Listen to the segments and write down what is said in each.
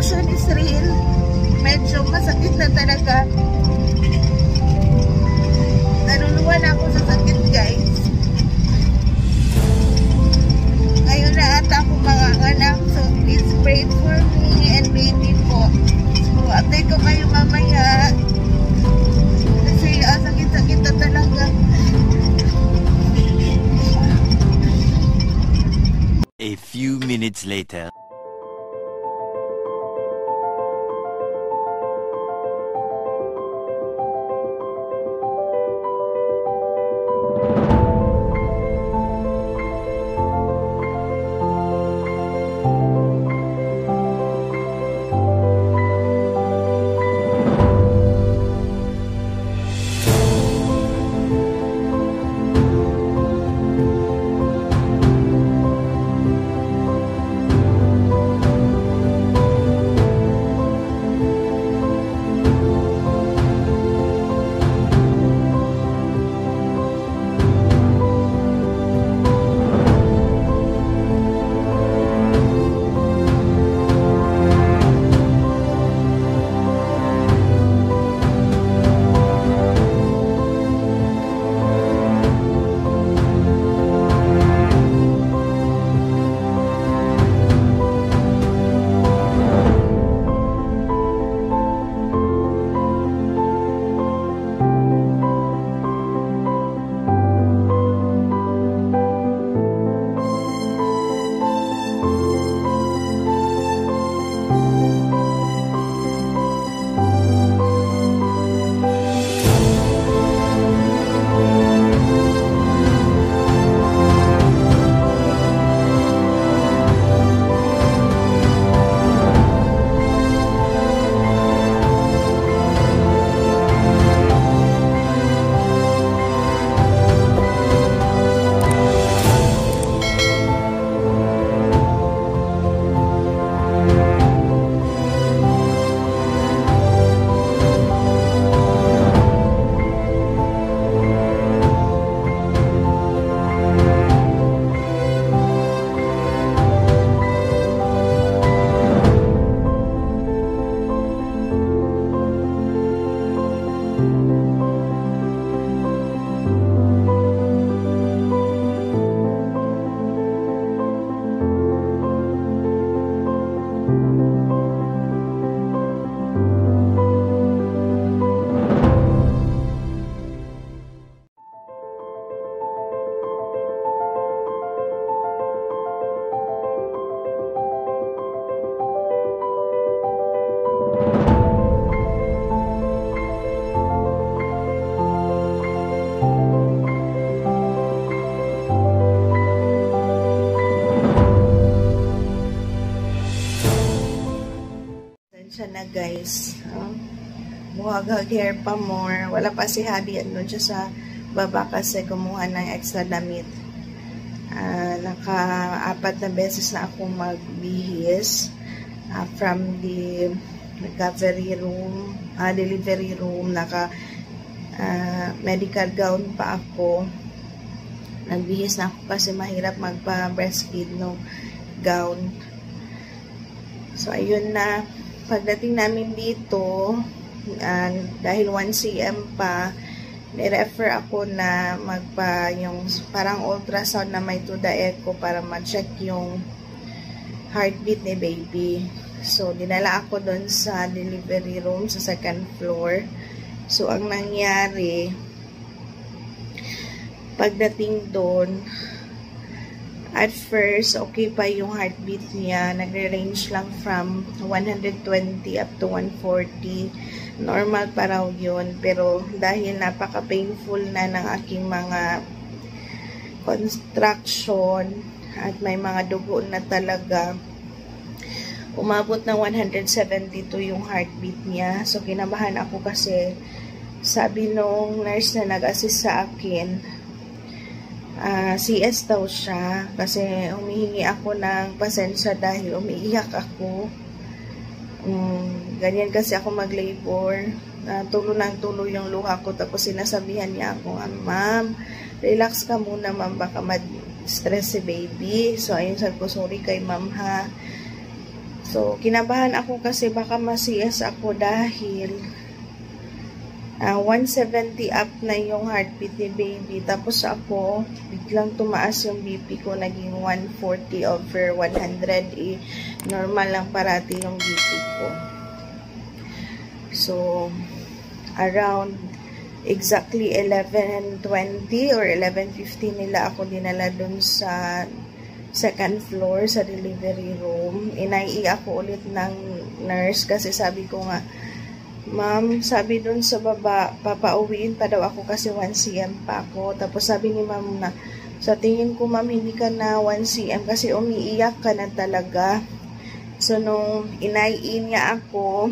contraction is real. Medyo masakit na talaga. Naluluwa na ako sa sakit, guys. Ngayon na ata ako mga anak. So, please pray for me and baby po. So, update ko kayo mamaya. Kasi sakit-sakit na talaga. A few minutes later. Siya na, guys. Buhag hair pa more. Wala pa si Habi doon siya sa baba kasi kumuha ng extra damit. Naka-4 na beses na ako magbihis from the recovery room, delivery room. Medical gown pa ako. Nagbihis na ako kasi mahirap magpa-breastfeed no gown. So, ayun na. Pagdating namin dito, dahil 1 cm pa, ni-refer ako na yung parang ultrasound na may tuda echo para ma-check yung heartbeat ni baby. So, dinala ako doon sa delivery room sa 2nd floor. So, ang nangyari, pagdating doon, at first, okay pa yung heartbeat niya. Nagre-range lang from 120 up to 140. Normal pa raw yun. Pero dahil napaka-painful na ng aking mga contraction at may mga dugo na talaga, umabot ng 172 yung heartbeat niya. So, kinabahan ako kasi sabi nung nurse na nag-assist sa akin, CS daw siya kasi humihingi ako ng pasensya dahil umiiyak ako. Ganyan kasi ako mag-labor. Tulo ng tulo yung luha ko, tapos sinasabihan niya ako, ma'am, relax ka muna ma'am, baka mag-stress si baby. So ayun, sabi ko, sorry kay ma'am ha. So, kinabahan ako kasi baka ma-CS ako dahil 170 up na yung heartbeat ni baby. Tapos ako, biglang tumaas yung BP ko, naging 140/100. Normal lang parati yung BP ko. So, around exactly 11:20 or 11:50 nila ako dinala dun sa second floor sa delivery room. Inai ako ulit ng nurse kasi sabi ko nga, ma'am, sabi dun sa baba, papauwiin pa daw ako kasi 1 cm pa ako. Tapos sabi ni ma'am na, sa tingin ko ma'am, hindi ka na 1 cm kasi umiiyak ka na talaga. So, nung inai niya ako,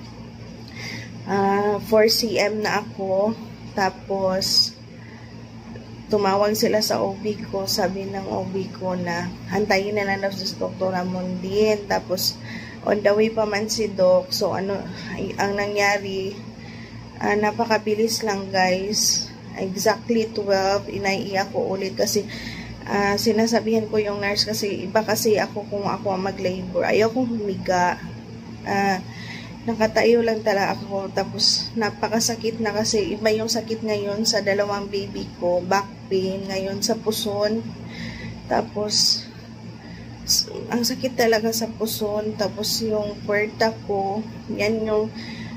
4 cm na ako. Tapos, tumawag sila sa OB ko. Sabi ng OB ko na, hantayin na lang daw sa Dr. Ramondin. Tapos, on the way pa man si Doc. So, ang nangyari, napakabilis lang guys. Exactly 12, inaiiyak ko ulit kasi sinasabihan ko yung nurse kasi iba kasi ako kung ako mag-labor. Ayaw kong humiga. Nakatayo lang talaga ako. Tapos, napakasakit na kasi iba yung sakit ngayon sa dalawang baby ko. Back pain, ngayon sa puson. Tapos, ang sakit talaga sa puson. Tapos yung puwerta ko, yan yung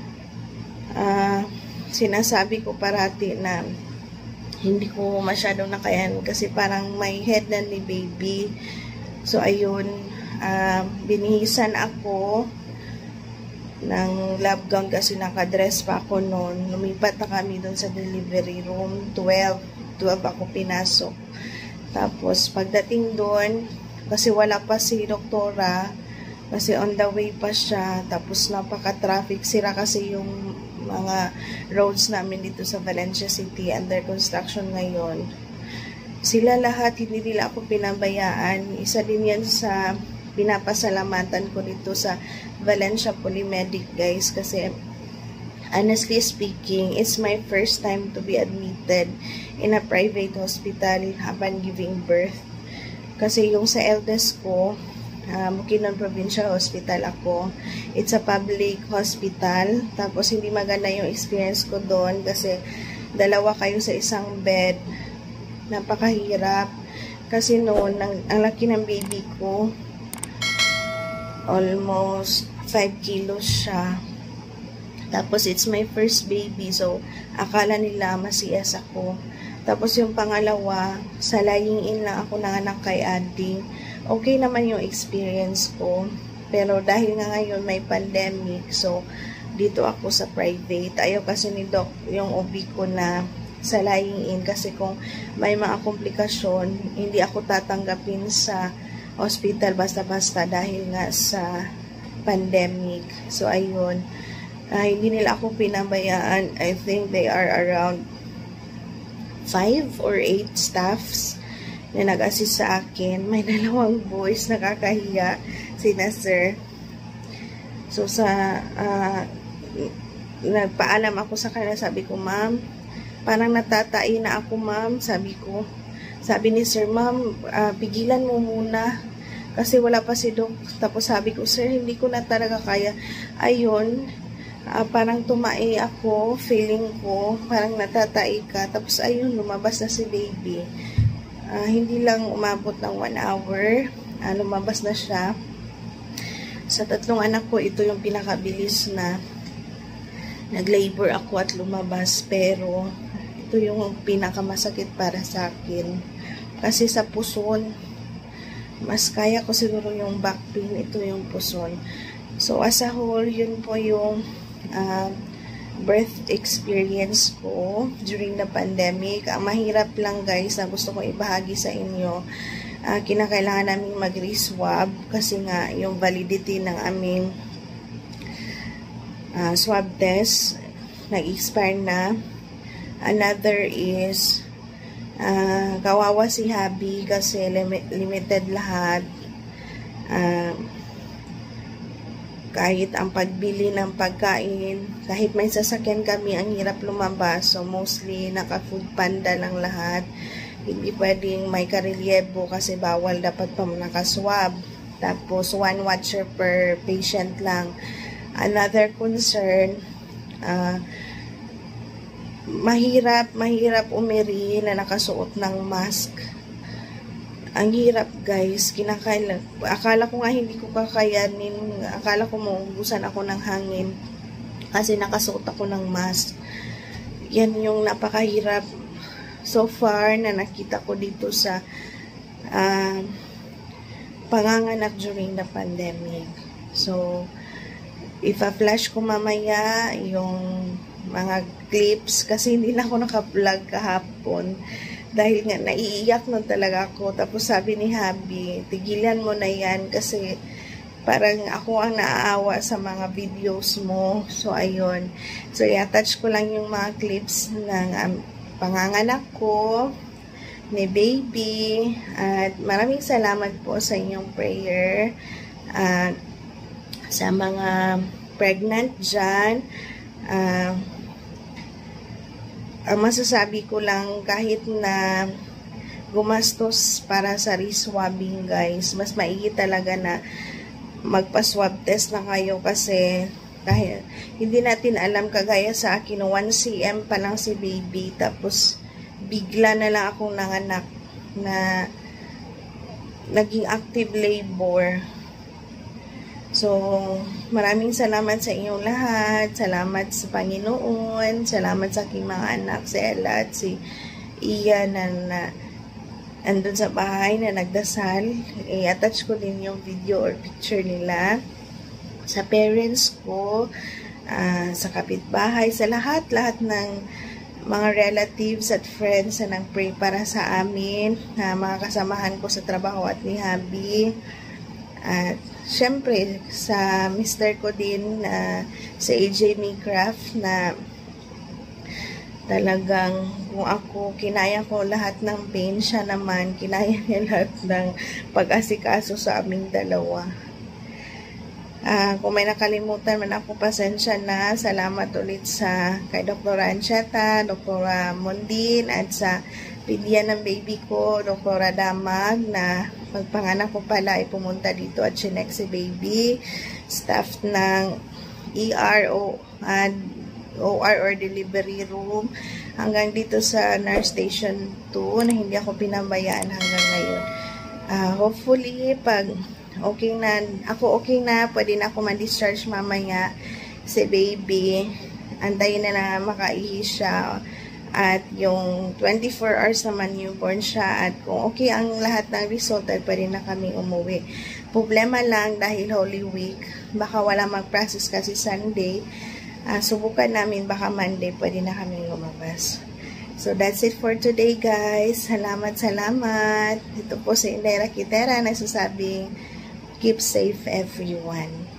sinasabi ko parati na hindi ko masyadong nakayan kasi parang may head na ni baby. So ayun, binihisan ako ng lab gown kasi nakadress pa ako noon. Lumipat na kami doon sa delivery room. 12 ako pinasok. Tapos pagdating doon, kasi wala pa si doktora, kasi on the way pa siya, tapos napaka-traffic, sira kasi yung mga roads namin dito sa Valencia City, under construction ngayon. Sila lahat, hindi nila ako pinabayaan. Isa din yan sa pinapasalamatan ko dito sa Valencia Polymedic guys, kasi honestly speaking, it's my first time to be admitted in a private hospital upon giving birth. Kasi yung sa eldest ko, Bukidnon Provincial Hospital ako. It's a public hospital. Tapos hindi maganda yung experience ko doon kasi dalawa kayo sa isang bed. Napakahirap. Kasi noon, ang laki ng baby ko, almost 5 kilos siya. Tapos it's my first baby, so akala nila masiyas ako. Tapos yung pangalawa, sa lying in lang ako nanganak kay auntie. Okay naman yung experience ko. Pero dahil nga ngayon may pandemic, so dito ako sa private. Ayaw kasi ni Doc yung OB ko na sa lying in kasi kung may mga komplikasyon, hindi ako tatanggapin sa hospital basta-basta dahil nga sa pandemic. So ayun, hindi nila ako pinabayaan. I think they are around 5 or 8 staffs na nag-assist sa akin. May 2 boys, nakakahiya, sina sir. So nagpaalam ako sa kanila, sabi ko, ma'am, parang natatai na ako ma'am, sabi ko. Sabi ni sir, ma'am, pigilan mo muna kasi wala pa si Doc. Tapos sabi ko, sir, hindi ko na talaga kaya. Ayun, parang tumai ako, feeling ko, parang natatai ka. Tapos ayun, lumabas na si baby. Hindi lang umabot ng 1 hour, lumabas na siya. Sa 3 anak ko, ito yung pinakabilis na nag-labor ako at lumabas. Pero ito yung pinakamasakit para sa akin. Kasi sa puson, mas kaya ko siguro yung back pain, ito yung puson. So as a whole, yun po yung birth experience ko during the pandemic. Ang mahirap lang guys na gusto kong ibahagi sa inyo, kinakailangan namin mag-re-swab kasi nga yung validity ng aming swab test nag-expire na. Another is kawawa si Habi kasi limited lahat. Kahit ang pagbili ng pagkain, kahit may sasakyan kami, ang hirap lumabas. So, mostly, naka-food panda lang lahat. Hindi pwedeng may karelyebo kasi bawal, dapat pa nakaswab. Tapos 1 watcher per patient lang. Another concern, mahirap umiri na nakasuot ng mask. Ang hirap guys, akala ko nga hindi ko kakayanin, akala ko maubusan ako ng hangin kasi nakasuot ako ng mask. Yan yung napakahirap so far na nakita ko dito sa panganganak during the pandemic. So, ipa-flash ko mamaya yung mga clips kasi hindi na ako naka-vlog kahapon. Dahil nga, naiiyak na talaga ako. Tapos sabi ni Habi, tigilan mo na yan kasi parang ako ang naaawa sa mga videos mo. So, ayun. So, i-attach ko lang yung mga clips ng panganganak ko, ni baby. At maraming salamat po sa inyong prayer. At sa mga pregnant dyan, ang masasabi ko lang, kahit na gumastos para sa reswabbing guys, mas maigi talaga na magpa-swab test na kayo kasi dahil hindi natin alam, kagaya sa akin 1 cm pa lang si baby, tapos bigla na lang akong nanganak na naging active labor. So, maraming salamat sa inyong lahat. Salamat sa Panginoon. Salamat sa aking mga anak, si Ella at si Ian na andun sa bahay na nagdasal. I-attach ko din yung video or picture nila. Sa parents ko, sa kapitbahay, sa lahat ng mga relatives at friends na nag-pray para sa amin, mga kasamahan ko sa trabaho at ni Habi. At syempre, sa mister ko din, sa AJ Maycraft, na talagang kung ako, kinaya ko lahat ng pain, siya naman, kinaya niya lahat ng pag-asikaso sa aming dalawa. Kung may nakalimutan man ako, pasensya na. Salamat ulit kay Dr. Ancheta, Dr. Mondin, at sa pidya ng baby ko, Dr. Damag, na pagpanganak ko pala ay pumunta dito at chinek si baby. Staff ng ERO and OR or delivery room, hanggang dito sa nurse station 2 na hindi ako pinabayaan hanggang ngayon. Hopefully, pag okay na, pwede na ako ma-discharge mamaya si baby. Antayin na makaihi siya. At yung 24 hours naman newborn siya. At kung okay ang lahat ng result, ay pwede na kami umuwi. Problema lang dahil Holy Week, baka wala mag-process kasi Sunday. Subukan namin, baka Monday pwede na kami lumabas. So that's it for today guys. Salamat. Ito po si Indira Kitera nagsasabing keep safe everyone.